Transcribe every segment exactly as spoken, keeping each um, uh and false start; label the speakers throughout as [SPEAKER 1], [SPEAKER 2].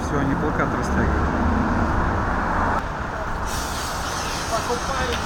[SPEAKER 1] всего они плакаты растягивают.
[SPEAKER 2] Покупали,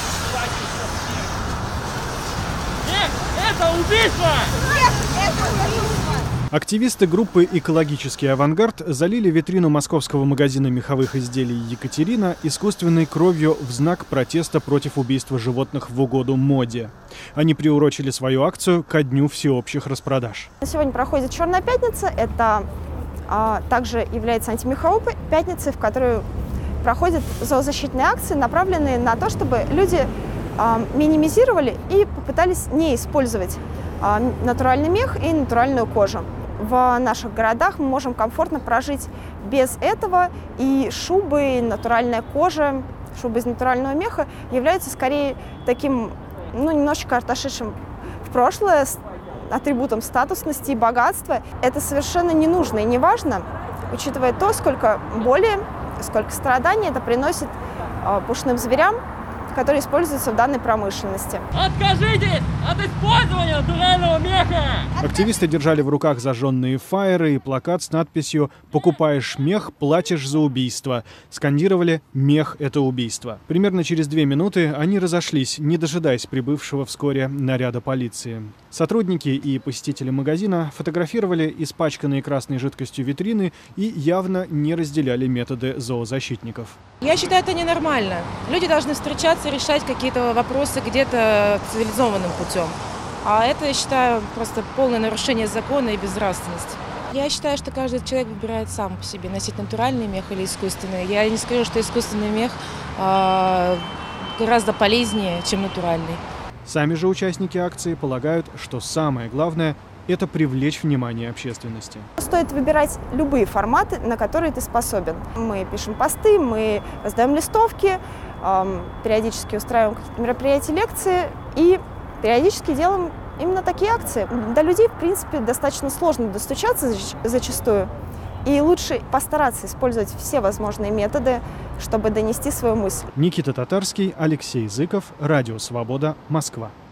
[SPEAKER 2] нет, это убийство!
[SPEAKER 3] Нет, это убийство!
[SPEAKER 4] Активисты группы «Экологический авангард» залили витрину московского магазина меховых изделий «Екатерина» искусственной кровью в знак протеста против убийства животных в угоду моде. Они приурочили свою акцию ко дню всеобщих распродаж.
[SPEAKER 5] Сегодня проходит «Черная пятница». Это а, также является антимеховой пятницей, в которую проходят зоозащитные акции, направленные на то, чтобы люди а, минимизировали и попытались не использовать а, натуральный мех и натуральную кожу. В наших городах мы можем комфортно прожить без этого, и шубы, и натуральная кожа, шубы из натурального меха являются скорее таким, ну, немножечко отошедшим в прошлое атрибутом статусности и богатства. Это совершенно не нужно и не важно, учитывая то, сколько боли, сколько страданий это приносит э, пушным зверям, которые используются в данной промышленности.
[SPEAKER 2] Откажитесь от использования натурального меха!
[SPEAKER 4] Активисты держали в руках зажженные фаеры и плакат с надписью «Покупаешь мех, платишь за убийство». Скандировали «Мех – это убийство». Примерно через две минуты они разошлись, не дожидаясь прибывшего вскоре наряда полиции. Сотрудники и посетители магазина фотографировали испачканные красной жидкостью витрины и явно не разделяли методы зоозащитников.
[SPEAKER 6] Я считаю, это ненормально. Люди должны встречаться и решать какие-то вопросы где-то цивилизованным путем. А это, я считаю, просто полное нарушение закона и безнравственность. Я считаю, что каждый человек выбирает сам по себе, носить натуральный мех или искусственный. Я не скажу, что искусственный мех э, гораздо полезнее, чем натуральный.
[SPEAKER 4] Сами же участники акции полагают, что самое главное – это привлечь внимание общественности.
[SPEAKER 5] Стоит выбирать любые форматы, на которые ты способен. Мы пишем посты, мы раздаем листовки, эм, периодически устраиваем какие-то мероприятия, лекции и периодически делаем именно такие акции. До людей, в принципе, достаточно сложно достучаться зачастую. И лучше постараться использовать все возможные методы, чтобы донести свою мысль.
[SPEAKER 4] Никита Татарский, Алексей Зыков, Радио Свобода, Москва.